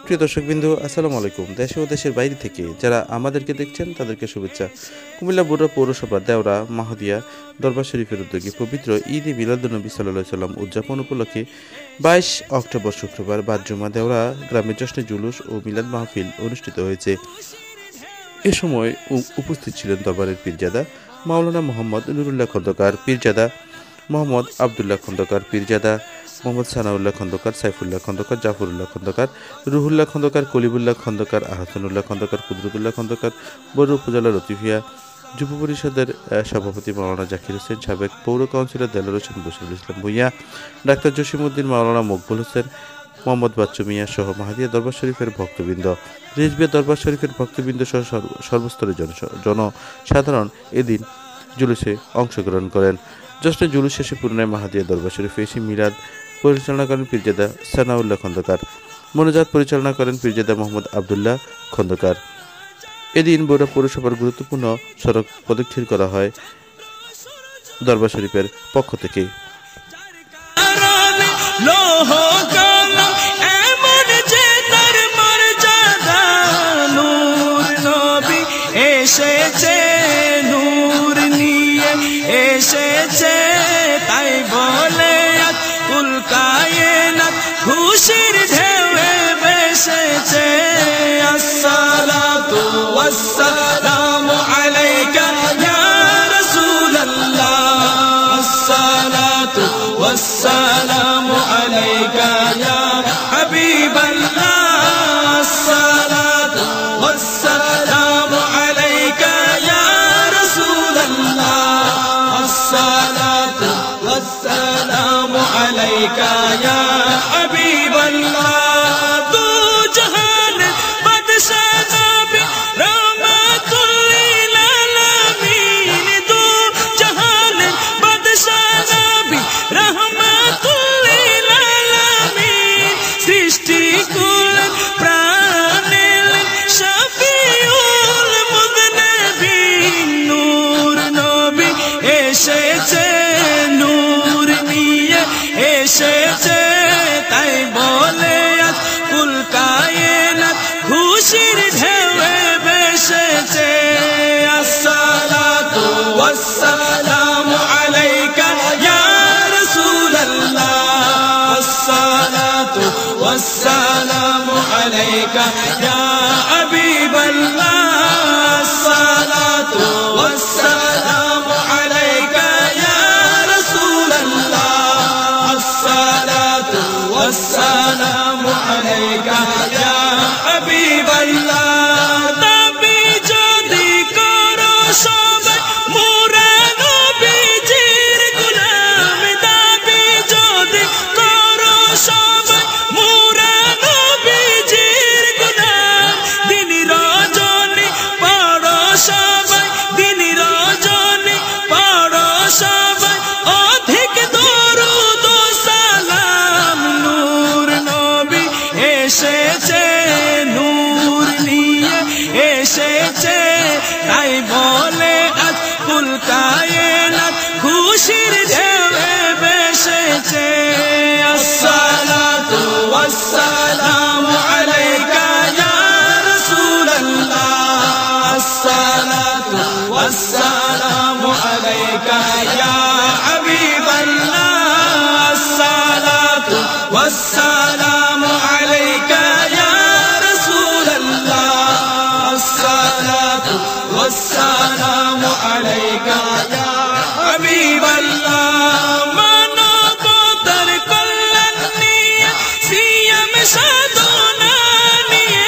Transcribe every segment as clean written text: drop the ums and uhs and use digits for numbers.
প্রিয় দর্শকবৃন্দু, আসসালামু আলাইকুম। দেশে ও দেশের বাইরে থেকে যারা আমাদেরকে দেখছেন তাদেরকে শুভেচ্ছা। কুমিল্লা বড়ুয়া পৌরসভা দেওরা মাহদিয়া দরবার শরীফের উদ্যোগে পবিত্র ঈদ-এ মিলাদুন্নবী সাল্লাল্লাহু আলাইহি সাল্লাম উদযাপন উপলক্ষে 22 অক্টোবর শুক্রবার বাদ জুমা দেওরা গ্রামে জশ্নে জুলুস ও মিলাদ মাহফিল অনুষ্ঠিত হয়েছে। এ সময় উপস্থিত ছিলেন দরবারের পীরজাদা মাওলানা মোহাম্মদ নুরুল্লাহ খন্দকার, পীরজাদা মোহাম্মদ আবদুল্লাহ খন্দকার, পীরজাদা মোহাম্মদ সানাউল্লাহ খন্দকার, সাইফুল্লাহ খন্দকার, জাফরুল্লাহ খন্দকার, রুহুল্লাহ খন্দকার, কলিবুল্লাহ খন্দকার, আহসানুল্লাহ খন্দকার, কুদরতুল্লাহ খন্দকার, বড় উপজেলা লতিফিয়া যুব পরিষদের সভাপতি মাওলানা জাকির হোসেন, সাবেক পৌর কাউন্সিলর দেলোয়ার হোসেন বশিরুল ইসলাম ভূঁইয়া, ডাক্তার জসিমউদ্দিন, মাওলানা মকবুল হোসেন, মোহাম্মদ বাচ্চু মিয়া সহ মাহদিয়া দরবার শরীফের ভক্তবৃন্দ, রিজভিয়া দরবার শরীফের ভক্তবৃন্দ সহ সর্বস্তরের জনসাধারণ এদিন জুলুসে অংশগ্রহণ করেন। জশ্নে জুলুস শেষে পুনরায় মাহদিয়া দরবার শরীফে এসে মিলাদ পরিচালনা করেন পীরজাদা সানাউল্লাহ খন্দকার। মোনাজাত পরিচালনা করেন পীরজাদা মোহাম্মদ আবদুল্লাহ খন্দকার। এদিন বড়ুয়া পৌরসভার গুরুত্বপূর্ণ সড়ক প্রদক্ষিণ করা হয় দরবার শরীফের পক্ষ থেকে। এসেছে তাই বলে কুল কায়নাত খুশির ঢেউয়ে ভেসেছে। আসসালাতু ওয়াসসালামু আলাইকা ইয়া রাসূলুল্লাহ, আসসালাতু ওয়াসসালামু আলাইকা ইয়া হাবিবাল্লাহ, আসসালাতু ওয়াসসালামু আলাইকা ইয়া রাসূলুল্লাহ, আসসালাতু ওয়াসসালামু আলাইকা ইয়া হাবিবাল্লাহ। দু জাহান বাদশা নবী রহমাতুল লিল আলামিন, দু জাহান বাদশা নবী রহমাতুল লিল আলামিন, সৃষ্টি কুল প্রাণের শফিউল মুযনিবিন, নূর নবী এসেছে নূর নিয়ে এসেছে তাই বলে কুল কায়নাত খুশির ঢেউয়ে ভেসেছে। আসসালাতু ওয়াসসালামু আলাইকা ইয়া রাসূলুল্লাহ, আসসালাতু ওয়াসসালামু আলাইকা ইয়া হাবিবাল্লাহ, আসসালাতু ওয়াসসালামু আলাইকা ইয়া রাসূলুল্লাহ, আসসালাতু ওয়াসসালামু আলাইকা ইয়া হাবিবাল্লাহ। দাবি যদি করো সবাই মোরা নবীজির গোলাম, দাবি যদি করো সবাই মোরা নবীজির গোলাম, দিন রজনী পড়ো সবাই, দিন রজনী পড়ো সবাই অধিক দরুদ ও সালাম। নূর নবী এসেছে নূর নিয়ে এসেছে তাই বলে আজ কুল কায়নাত খুশির ঢেউয়ে ভেসেছে। আসসালাতু ওয়াসসালামু আলাইকা ইয়া রাসূলুল্লাহ, আসসালাতু ওয়াসসালামু আলাইকা ইয়া হাবিবাল্লাহ, আসসালাতু ওয়াসসালামু আলাইকা ইয়া রাসূলুল্লাহ, আসসালাতু ওয়াসসালামু আলাইকা ইয়া হাবিবাল্লাহ। মানবতার কল্যাণ নিয়ে সিয়াম সাধনা নিয়ে,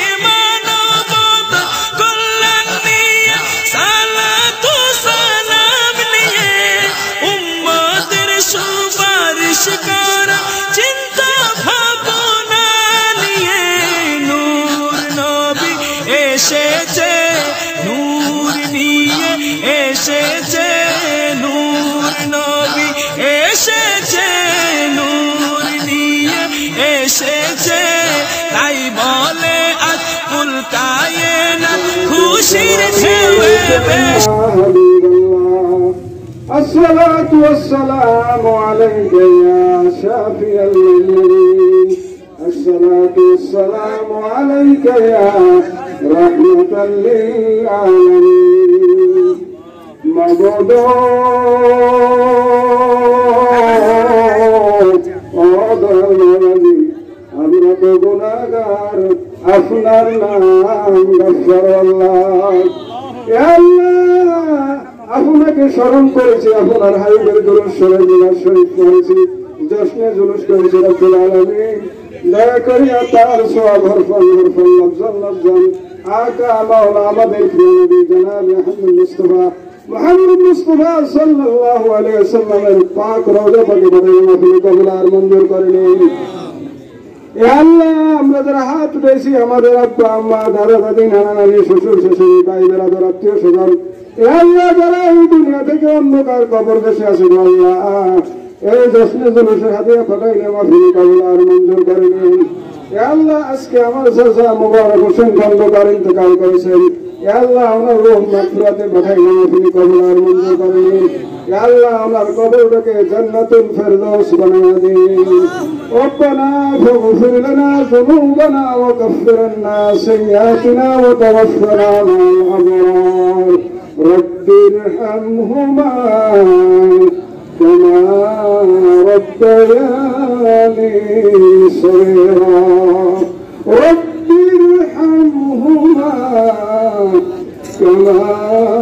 মানবতার কল্যাণ নিয়ে সালাতু সালাম নিয়ে, উম্মতের সুপারিশ করা চিন্তা ভাবনা নিয়ে, নূর নবী এসেছে নূর নিয়ে এসেছে, নূর নবী এসেছে নূর নিয়ে এসেছে তাই বলে আজ কুল কায়নাত খুশির ঢেউয়ে الصلاة والسلام عليك يا شافي المؤمنين الصلاة والسلام عليك يا رحمة للعالمين معبود আমরা তো গুনাহগার আপনার নাম গফফারাল্লাহ আপনাকে স্মরণ করেছি আপনার হাবিবের দুরূদ শরীফ পড়েছি জশ্নে জুলুস করেছি রব্বুল আলামিন দয়া করিয়া তার সওয়াব হরফan লফজান আকা মাওলা আমাদের প্রিয় নবী জনাব মুহাম্মদ মুস্তাফা সাল্লাল্লাহু আলাইহি ওয়াসাল্লামের পাক রওজা পাকে বদলে মাহফিল কবুল আর মঞ্জুর করে নিন। এ আল্লাহ আমরা যারা হাত উঠেছি আমাদের আব্বা আম্মা দাদা দাদি নানা নানি শ্বশুর শাশুড়ি ভাই বেরাদর আত্মীয় স্বজন এ আল্লাহ যারা এই দুনিয়া থেকে অন্ধকার কবর দেশে আছে আল্লাহ এই জশ্নে জুলুসের হাতে পাঠাইলে মাহফিল কবুল আর মঞ্জুর করে নিন। এ আল্লাহ আজকে আমার চাচা মুবারক হোসেন খন্দকার ইন্তেকাল করেছেন এ আল্লাহ ওনার রূহ মাগফিরাতে পাঠাইলে মাহফিল কবুল আর মঞ্জুর করে নিন। এ আল্লাহ ওনার কবরটাকে জান্নাতুল ফেরদৌস বানায়া দিন। ربنا فاغفر لنا ذنوبنا وكفر عنا سيئاتنا وتوفنا مع الأبرار رب ارحمهما كما ربياني صغيرا رب ارحمهما كما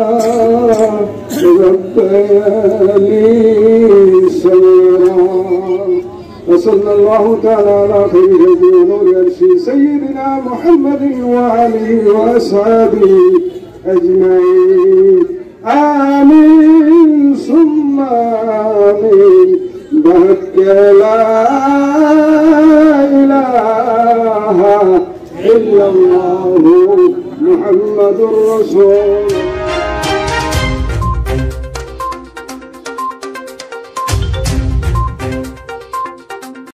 ربياني صغيرا وصلى الله تعالى على خير هدي ونور عرشه سيدنا محمد وآله وأصحابه أجمعين آمين ثم آمين بحق لا إله إلا الله محمد رسول